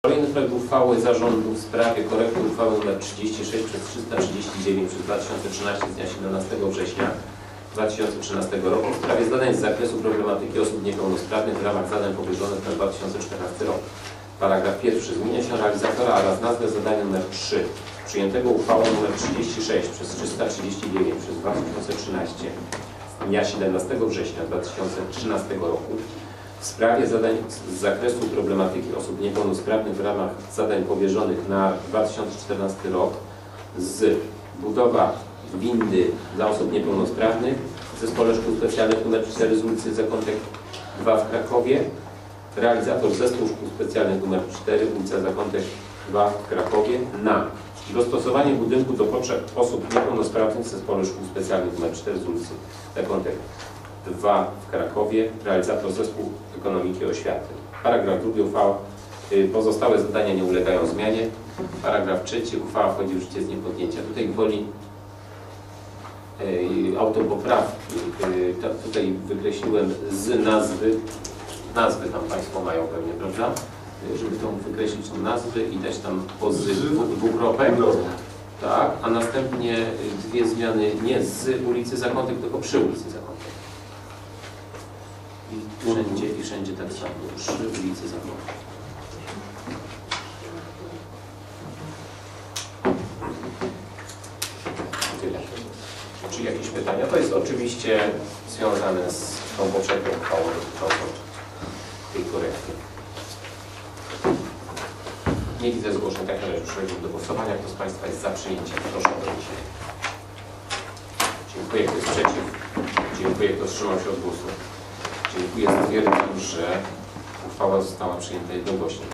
Kolejny projekt uchwały Zarządu w sprawie korekty uchwały nr 36 przez 339 przez 2013 z dnia 17 września 2013 roku w sprawie zadań z zakresu problematyki osób niepełnosprawnych w ramach zadań powierzonych na 2014 rok. Paragraf pierwszy. Zmienia się realizatora oraz nazwę zadania nr 3 przyjętego uchwałą nr 36 przez 339 przez 2013 z dnia 17 września 2013 roku w sprawie zadań z zakresu problematyki osób niepełnosprawnych w ramach zadań powierzonych na 2014 rok z budowa windy dla osób niepełnosprawnych w Zespole Szkół Specjalnych nr 4 z ulicy Zakątek 2 w Krakowie. Realizator Zespół Szkół Specjalnych nr 4 ulica Zakątek 2 w Krakowie na dostosowanie budynku do potrzeb osób niepełnosprawnych w Zespole Szkół Specjalnych nr 4 z ulicy Zakątek 2 w Krakowie. Realizator Zespół Ekonomiki i Oświaty. Paragraf drugi. Uchwała. Pozostałe zadania nie ulegają zmianie. Paragraf trzeci. Uchwała wchodzi w życie z dniem podjęcia. Tutaj gwoli autopoprawki. Tutaj wykreśliłem z nazwy tam Państwo mają pewnie, prawda? Żeby to wykreślić tą nazwy i dać tam pozy dwukropek. Tak, a następnie dwie zmiany nie z ulicy Zakątek, tylko przy ulicy Zakątek. I wszędzie tak samo, przy ulicy Zakątek. Tyle. Czy jakieś pytania? To jest oczywiście związane z tą poprzednią uchwałą dotyczącą tej korekty. Nie widzę zgłoszeń, tak należy przechodzić do głosowania. Kto z Państwa jest za przyjęciem? Proszę o podniesienie. Dziękuję. Kto jest przeciw? Dziękuję. Kto wstrzymał się od głosu? Dziękuję. Stwierdzam, że uchwała została przyjęta jednogłośnie.